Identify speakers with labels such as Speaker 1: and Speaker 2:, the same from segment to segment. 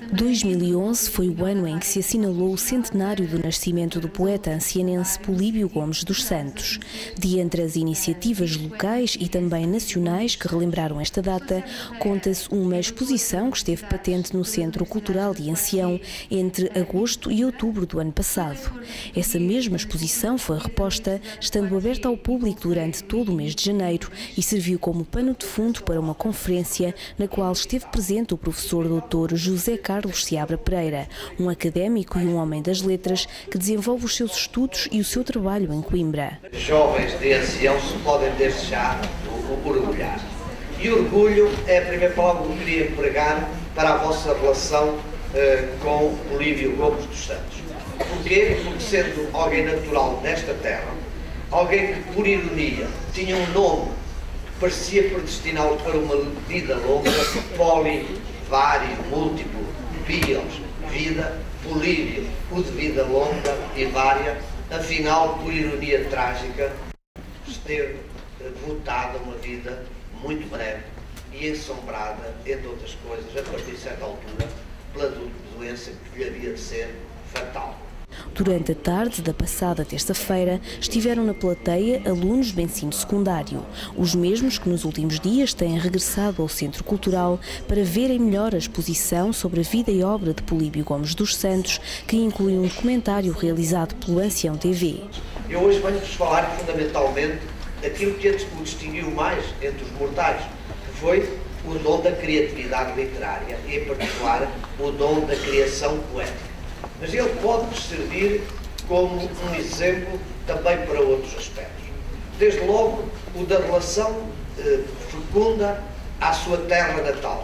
Speaker 1: 2011 foi o ano em que se assinalou o centenário do nascimento do poeta ancianense Políbio Gomes dos Santos. De entre as iniciativas locais e também nacionais que relembraram esta data, conta-se uma exposição que esteve patente no Centro Cultural de Ancião entre agosto e outubro do ano passado. Essa mesma exposição foi reposta, estando aberta ao público durante todo o mês de janeiro e serviu como pano de fundo para uma conferência na qual esteve presente o professor Dr. José Carlos Seabra Pereira, um académico e um homem das letras que desenvolve os seus estudos e o seu trabalho em Coimbra.
Speaker 2: Jovens de Ancião se podem desde já orgulhar. E orgulho é a primeira palavra que eu queria empregar para a vossa relação com Políbio Gomes dos Santos. Porquê? Porque sendo alguém natural nesta terra, alguém que por ironia tinha um nome que parecia predestiná-lo para uma vida longa, poli, vário, múltiplo, bios, vida, Políbio, o de vida longa e vária, afinal, por ironia trágica, esteve votada uma vida muito breve e ensombrada, entre outras coisas, a partir de certa altura, pela doença que lhe havia de ser fatal.
Speaker 1: Durante a tarde da passada terça-feira, estiveram na plateia alunos do ensino secundário, os mesmos que nos últimos dias têm regressado ao Centro Cultural para verem melhor a exposição sobre a vida e obra de Políbio Gomes dos Santos, que inclui um documentário realizado pelo Ancião TV.
Speaker 2: Eu hoje venho-vos falar fundamentalmente daquilo que o distinguiu mais entre os mortais, que foi o dom da criatividade literária e, em particular, o dom da criação poética. Mas ele pode servir como um exemplo também para outros aspectos. Desde logo, o da relação fecunda à sua terra natal.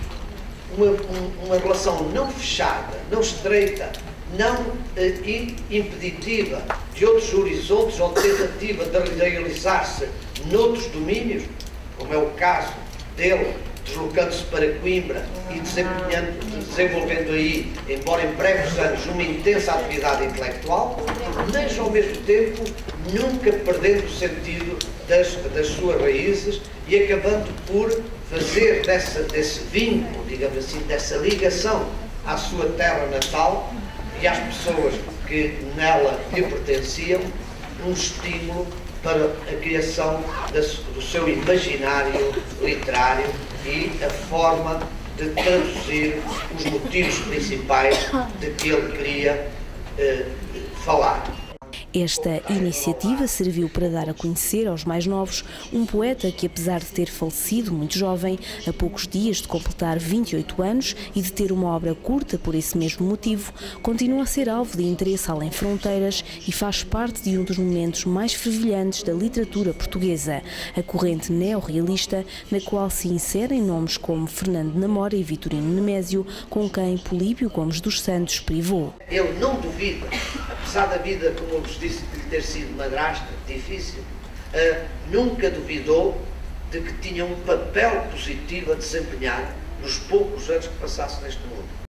Speaker 2: Uma relação não fechada, não estreita, não impeditiva de outros horizontes ou tentativa de realizar-se noutros domínios, como é o caso dele, deslocando-se para Coimbra e desenvolvendo aí, embora em breves anos, uma intensa atividade intelectual, mas ao mesmo tempo nunca perdendo o sentido das suas raízes e acabando por fazer desse vínculo, digamos assim, dessa ligação à sua terra natal e às pessoas que nela lhe pertenciam, um estímulo para a criação do seu imaginário literário e a forma de traduzir os motivos principais de que ele queria falar.
Speaker 1: Esta iniciativa serviu para dar a conhecer aos mais novos um poeta que, apesar de ter falecido muito jovem, a poucos dias de completar 28 anos e de ter uma obra curta por esse mesmo motivo, continua a ser alvo de interesse além fronteiras e faz parte de um dos momentos mais fervilhantes da literatura portuguesa, a corrente neorrealista, na qual se inserem nomes como Fernando Namora e Vitorino Nemésio, com quem Políbio Gomes dos Santos privou.
Speaker 2: Ele não duvida, apesar da vida, como eu vos disse, de ter sido madrasta, difícil, nunca duvidou de que tinha um papel positivo a desempenhar nos poucos anos que passasse neste mundo.